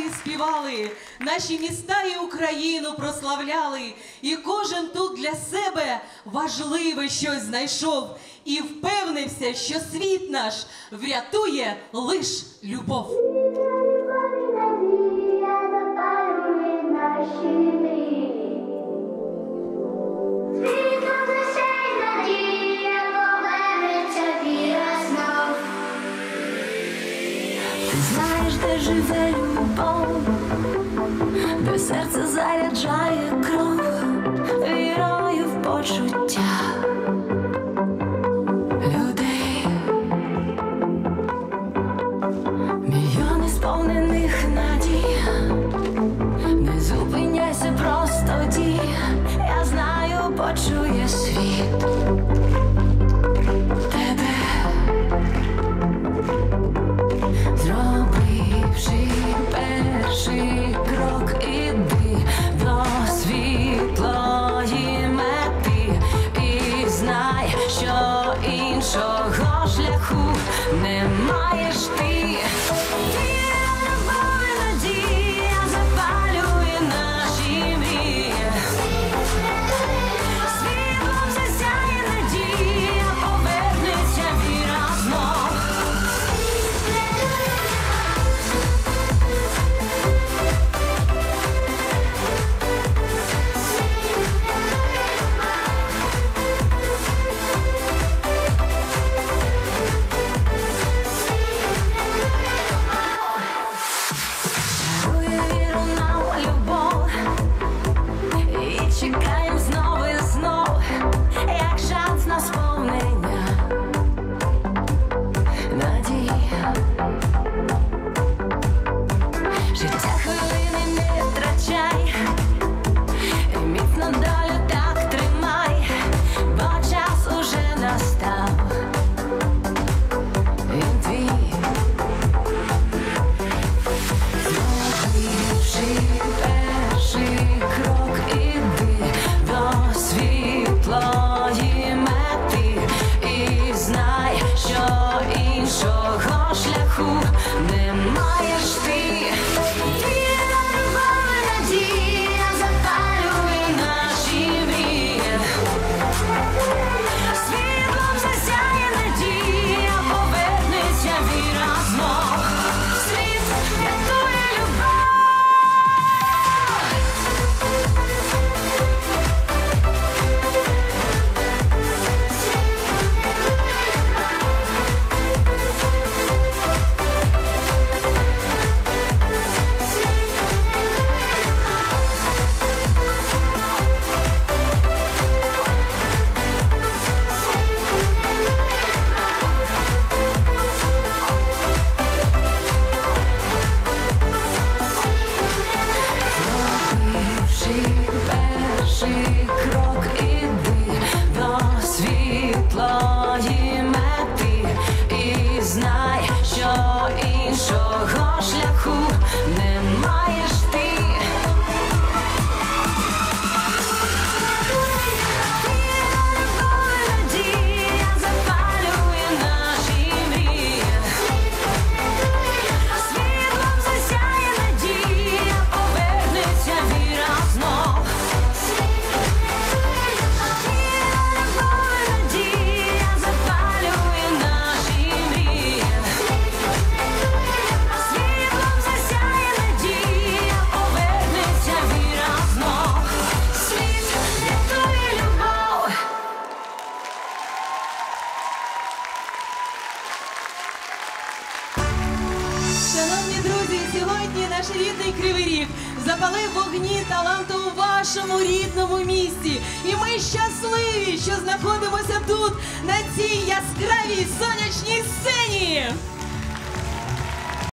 співали, наші міста і Україну прославляли. І кожен тут для себе важливе щось знайшов і впевнився, що світ наш врятує лиш любов. Знаєш, де живе любов, де серце заряджає кров, вірою в почуття людей. Мільйони сповнених надій, не зупиняйся, просто дій. Я знаю, почує світ тебе. Зробивши перший крок, іди до світлої мети і знай, що іншого шляху не маєш ти. Віра, любов і надія запалює наші мрії. Світлом засяє надія, повернеться віра знов. Чекаєм знов і знов, як шанс на сповнення надій. Життя хвилини не втрачай, і міцно долю так тримай, бо час уже настав. Він твій. Зробивши перший крок, іди до світлої мети і знай, що іншого шляху не маєш ти. Віра, любов і надія запалює наші мрії. Світлом засяє надія, повернеться віра знов. Світ рятує любов. Перший крок, іди до світлої мети і знай, що іншого шляху не маєш ти. Надія запалює наші мрії. Світлом засяє надія, повернеться віра знов. Надія запалює наші мрії. Світлом засяє надія, повернеться віра знов. Світ рятує любов. Шановні друзі, сьогодні наш рідний Кривий Ріг запалив вогні таланту у вашому рідному місті. І ми щасливі, що знаходимося тут, на цій яскравій сонячній сцені.